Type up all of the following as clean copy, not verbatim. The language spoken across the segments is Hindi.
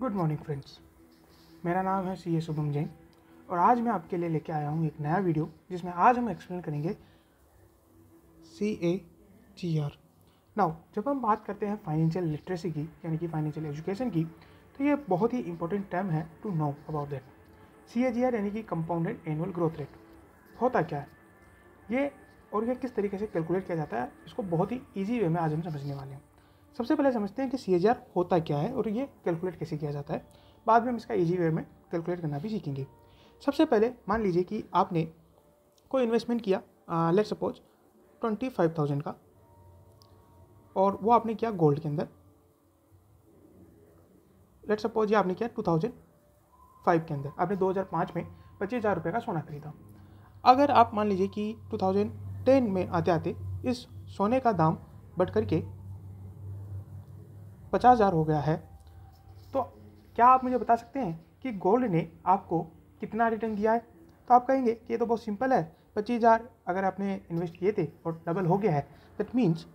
गुड मॉर्निंग फ्रेंड्स, मेरा नाम है सी ए शुभम जैन और आज मैं आपके लिए लेके आया हूँ एक नया वीडियो जिसमें आज हम एक्सप्लेन करेंगे CAGR। नाउ जब हम बात करते हैं फाइनेंशियल लिटरेसी की यानी कि फाइनेंशियल एजुकेशन की, तो ये बहुत ही इंपॉर्टेंट टर्म है to know about that. CAGR यानी कि कंपाउंडेड एनुअल ग्रोथ रेट होता क्या है ये और ये किस तरीके से कैलकुलेट किया जाता है, इसको बहुत ही ईजी वे में आज हम समझने वाले हैं। सबसे पहले समझते हैं कि CAGR होता क्या है और ये कैलकुलेट कैसे किया जाता है। बाद में हम इसका ईजी वे में कैलकुलेट करना भी सीखेंगे। सबसे पहले मान लीजिए कि आपने कोई इन्वेस्टमेंट किया, लेट्स सपोज 25,000 का, और वो आपने किया गोल्ड के अंदर। लेट्स सपोज ये आपने किया 2005 के अंदर, आपने 2005 में 25,000 रुपये का सोना खरीदा। अगर आप मान लीजिए कि 2010 में आते आते इस सोने का दाम बढ़ करके 50,000 हो गया है, तो क्या आप मुझे बता सकते हैं कि गोल्ड ने आपको कितना रिटर्न दिया है? तो आप कहेंगे कि ये तो बहुत सिंपल है, 25,000 अगर आपने इन्वेस्ट किए थे और डबल हो गया है, दैट मीन्स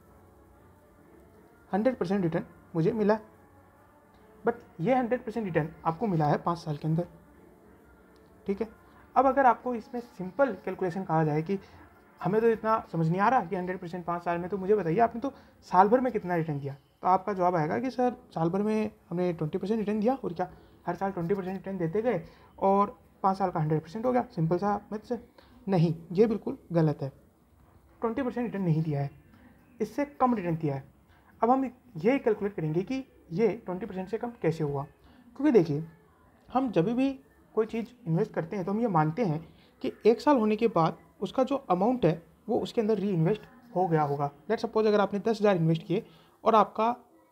100% रिटर्न मुझे मिला। बट ये 100% रिटर्न आपको मिला है 5 साल के अंदर, ठीक है। अब अगर आपको इसमें सिंपल कैलकुलेशन कहा जाए कि हमें तो इतना समझ नहीं आ रहा कि 100% 5 साल में, तो मुझे बताइए आपने तो साल भर में कितना रिटर्न दिया? तो आपका जवाब आएगा कि सर साल भर में हमने 20% रिटर्न दिया, और क्या हर साल 20% रिटर्न देते गए और 5 साल का 100% हो गया? सिंपल सा मैथ्स है। नहीं, ये बिल्कुल गलत है। 20% रिटर्न नहीं दिया है, इससे कम रिटर्न दिया है। अब हम ये कैलकुलेट करेंगे कि ये 20% से कम कैसे हुआ। क्योंकि देखिए, हम जब भी कोई चीज़ इन्वेस्ट करते हैं तो हम ये मानते हैं कि 1 साल होने के बाद उसका जो अमाउंट है वो उसके अंदर री इन्वेस्ट हो गया होगा। लेट्स सपोज अगर आपने 10,000 इन्वेस्ट किए और आपका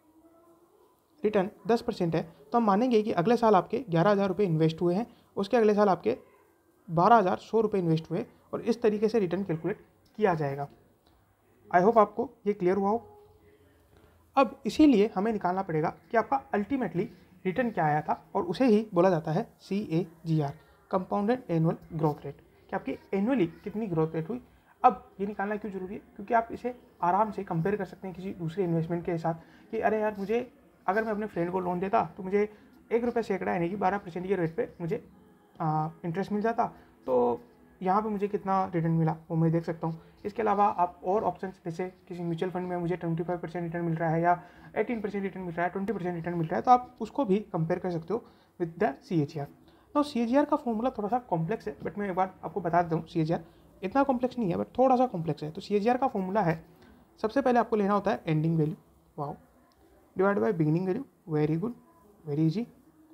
रिटर्न 10% है, तो हम मानेंगे कि अगले साल आपके 11,000 रुपये इन्वेस्ट हुए हैं, उसके अगले साल आपके 12,100 रुपये इन्वेस्ट हुए, और इस तरीके से रिटर्न कैलकुलेट किया जाएगा। आई होप आपको ये क्लियर हुआ हो। अब इसीलिए हमें निकालना पड़ेगा कि आपका अल्टीमेटली रिटर्न क्या आया था, और उसे ही बोला जाता है CAGR, compounded annual growth rate, कि आपकी एनुअली कितनी ग्रोथ रेट हुई। अब ये निकालना क्यों जरूरी है? क्योंकि आप इसे आराम से कंपेयर कर सकते हैं किसी दूसरे इन्वेस्टमेंट के साथ कि अरे यार, मुझे अगर मैं अपने फ्रेंड को लोन देता तो मुझे 1 रुपये सैकड़ा यानी कि 12% के रेट पे मुझे इंटरेस्ट मिल जाता, तो यहाँ पे मुझे कितना रिटर्न मिला वो मैं देख सकता हूँ। इसके अलावा आप और ऑप्शंस, जैसे किसी म्यूचुअल फंड में मुझे 25% रिटर्न मिल रहा है या 18% रिटर्न मिल रहा है, 20% रिटर्न मिल रहा है, तो आप उसको भी कंपेयर कर सकते हो विद द CAGR। तो CAGR का फॉर्मूला थोड़ा सा कॉम्प्लेक्स है, बट मैं एक बार आपको बता देता हूँ। CAGR इतना कॉम्प्लेक्स नहीं है, बट थोड़ा सा कॉम्प्लेक्स है। तो CAGR का फॉर्मूला है, सबसे पहले आपको लेना होता है ending value, wow, divide by beginning value, very good, very easy.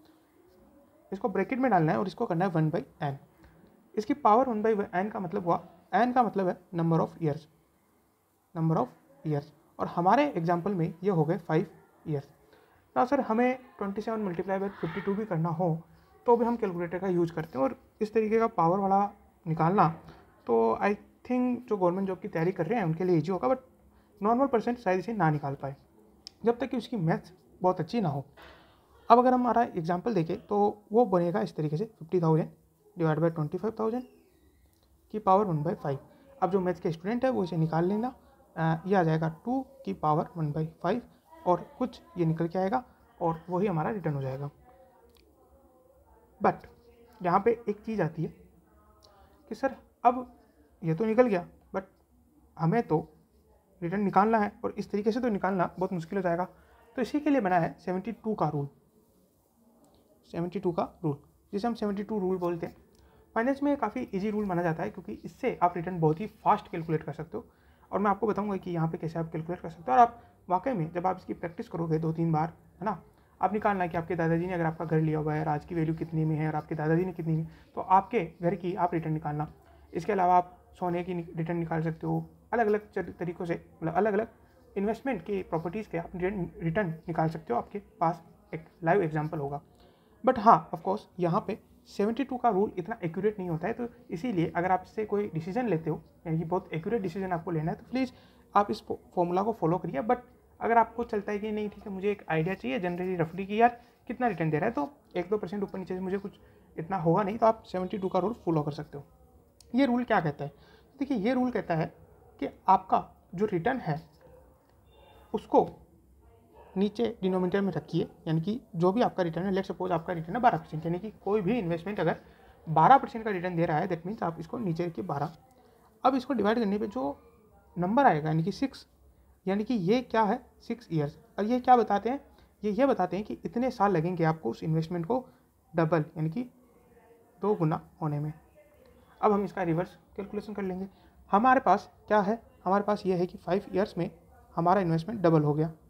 इसको ब्रैकेट में डालना है और इसको करना है 1/n। इसकी पावर 1/n का मतलब हुआ, n का मतलब है number of years, number of years, और हमारे एग्जाम्पल में ये हो गए 5 ईयर्स। ना सर, हमें 27 मल्टीप्लाई बाय 52 भी करना हो तो भी हम कैलकुलेटर का यूज़ करते हैं, और इस तरीके का पावर वाला निकालना तो आई थिंक जो गवर्नमेंट जॉब की तैयारी कर रहे हैं उनके लिए ईजी होगा, बट नॉर्मल पर्सन शायद इसे ना निकाल पाए जब तक कि उसकी मैथ्स बहुत अच्छी ना हो। अब अगर हम हमारा एग्जाम्पल देखें तो वो बनेगा इस तरीके से, 50,000 डिवाइड बाई 25,000 की पावर 1/5। अब जो मैथ्स के स्टूडेंट है वो इसे निकाल लेना, ये आ जाएगा 2 की पावर 1/5 और कुछ ये निकल के आएगा, और वही हमारा रिटर्न हो जाएगा। बट यहाँ पे एक चीज़ आती है कि सर अब ये तो निकल गया, बट हमें तो रिटर्न निकालना है, और इस तरीके से तो निकालना बहुत मुश्किल हो जाएगा। तो इसी के लिए बना है 72 का रूल, 72 का रूल, जिसे हम 72 रूल बोलते हैं। फाइनेंस में काफ़ी इजी रूल माना जाता है, क्योंकि इससे आप रिटर्न बहुत ही फास्ट कैलकुलेट कर सकते हो, और मैं आपको बताऊंगा कि यहाँ पे कैसे आप कैलकुलेट कर सकते हो। और आप वाकई में जब आप इसकी प्रैक्टिस करोगे 2-3 बार, है ना, आप निकालना कि आपके दादाजी ने अगर आपका घर लिया हुआ है और आज की वैल्यू कितनी में है और आपके दादाजी ने कितनी में, तो आपके घर की आप रिटर्न निकालना। इसके अलावा आप सोने की रिटर्न निकाल सकते हो, अलग अलग तरीक़ों से, मतलब अलग अलग इन्वेस्टमेंट की प्रॉपर्टीज़ के आप रिटर्न निकाल सकते हो। आपके पास एक लाइव एग्जाम्पल होगा। बट हाँ, ऑफकोर्स यहाँ पे 72 का रूल इतना एक्यूरेट नहीं होता है, तो इसीलिए अगर आप इससे कोई डिसीजन लेते हो, यानी कि बहुत एक्यूरेट डिसीजन आपको लेना है, तो प्लीज़ आप इस फॉर्मूला को फॉलो करिए। बट अगर आपको चलता है कि नहीं ठीक है, मुझे एक आइडिया चाहिए जनरली रफली कि यार कितना रिटर्न दे रहा है, तो 1-2% ऊपर नीचे से मुझे कुछ इतना होगा नहीं, तो आप 72 का रूल फॉलो कर सकते हो। ये रूल क्या कहता है? देखिए, ये रूल कहता है कि आपका जो रिटर्न है उसको नीचे डिनोमिनेटर में रखिए, यानी कि जो भी आपका रिटर्न है, लेट सपोज आपका रिटर्न है 12%, यानी कि कोई भी इन्वेस्टमेंट अगर 12% का रिटर्न दे रहा है, दैट मीन्स आप इसको नीचे रखिए 12। अब इसको डिवाइड करने पे जो नंबर आएगा यानी कि 6, यानी कि ये क्या है 6 ईयर्स। और ये क्या बताते हैं, ये बताते हैं कि इतने साल लगेंगे आपको उस इन्वेस्टमेंट को डबल यानी कि 2 गुना होने में। अब हम इसका रिवर्स कैलकुलेशन कर लेंगे। हमारे पास क्या है, हमारे पास ये है कि 5 ईयर्स में हमारा इन्वेस्टमेंट डबल हो गया।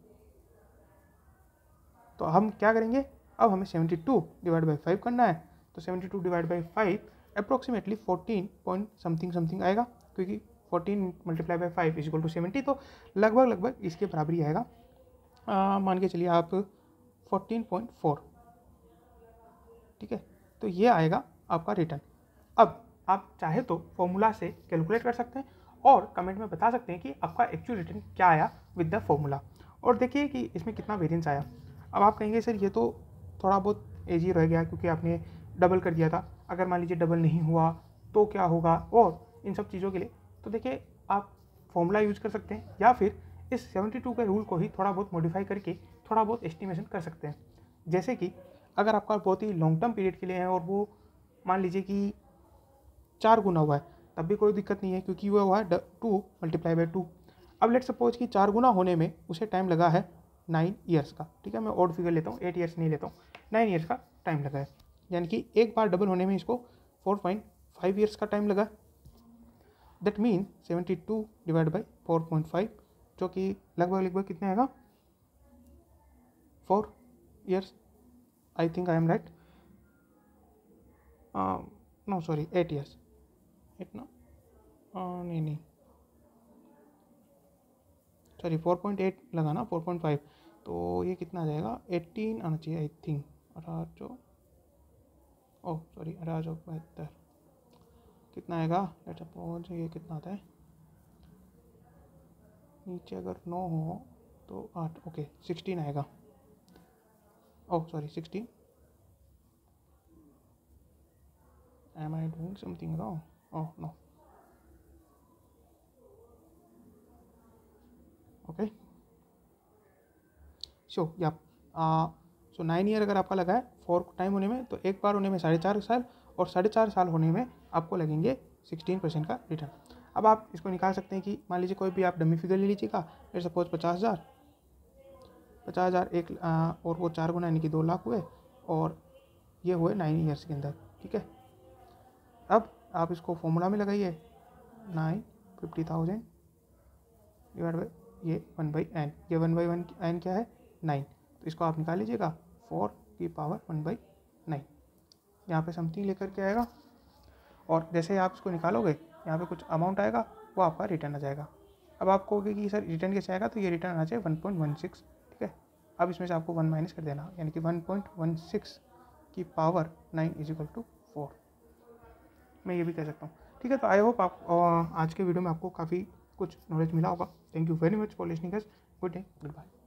तो हम क्या करेंगे, अब हमें 72 डिवाइड बाई 5 करना है। तो 72 divide by 5 approximately 14 point something आएगा, क्योंकि 14 multiply by 5 is equal to 70, तो लगभग इसके बराबर ही आएगा। मान के चलिए आप 14.4, ठीक है। तो ये आएगा आपका रिटर्न। अब आप चाहे तो फॉर्मूला से कैलकुलेट कर सकते हैं और कमेंट में बता सकते हैं कि आपका एक्चुअल रिटर्न क्या आया विद द फॉर्मूला, और देखिए कि इसमें कितना वेरिएंस आया। अब आप कहेंगे सर ये तो थोड़ा बहुत एजी रह गया क्योंकि आपने डबल कर दिया था, अगर मान लीजिए डबल नहीं हुआ तो क्या होगा, और इन सब चीज़ों के लिए तो देखिए आप फॉर्मूला यूज कर सकते हैं, या फिर इस 72 के रूल को ही थोड़ा बहुत मॉडिफाई करके थोड़ा बहुत एस्टिमेशन कर सकते हैं। जैसे कि अगर आपका बहुत ही लॉन्ग टर्म पीरियड के लिए है और वो मान लीजिए कि 4 गुना हुआ है, तब भी कोई दिक्कत नहीं है, क्योंकि वो हुआ है 2 मल्टीप्लाई बाई 2। अब लेट सपोज कि 4 गुना होने में उसे टाइम लगा है 9 ईयर्स का, ठीक है। मैं ऑड फिगर लेता हूँ, 8 ईयर्स नहीं लेता हूँ, 9 ईयर्स का टाइम लगा है, यानी कि एक बार डबल होने में इसको 4.5 ईयर्स का टाइम लगा। दैट मीन 72 डिवाइड बाई 4.5, जो कि लगभग कितने आएगा, 4 years. I think I am right, no sorry 8 years, इतना नहीं सॉरी 4.8 लगा ना, 4.5, तो ये कितना आ जाएगा, 18 आना चाहिए आई थिंक, 18 ओह सॉरी 1872 कितना आएगा, लेट सपोज ये कितना आता है, नीचे अगर 9 हो तो 8, ओके 16 आएगा, oh sorry 16, am I doing something wrong, oh no, okay so 9 year अगर आपका लगा है 4 टाइम होने में, तो एक बार होने में 4.5 साल, और 4.5 साल होने में आपको लगेंगे 16% का रिटर्न। अब आप इसको निकाल सकते हैं कि मान लीजिए कोई भी आप डमी फिगर ले लीजिएगा, फिर सपोज 50,000 एक और वो 4 गुना यानी कि 2 लाख हुए, और ये हुए 9 ईयर्स के अंदर, ठीक है। अब आप इसको फॉर्मूला में लगाइए, 50,000 डिवाइड बाई ये 1/n, ये 1/1 क्या है 9, तो इसको आप निकाल लीजिएगा 4 की पावर 1/9, यहाँ पे समथिंग लेकर के आएगा, और जैसे आप इसको निकालोगे यहाँ पे कुछ अमाउंट आएगा, वो आपका रिटर्न आ जाएगा। अब आप कहोगे कि सर रिटर्न कैसे आएगा, तो ये रिटर्न आना चाहिए 1.16, ठीक है। अब इसमें से आपको 1 माइनस कर देना, यानी कि 1.16 की पावर 9 इज इक्वल टू 4, मैं ये भी कह सकता हूँ, ठीक है। तो आई होप आप आज के वीडियो में आपको काफ़ी कुछ नॉलेज मिला होगा। Thank you very much for listening us, good day, good bye.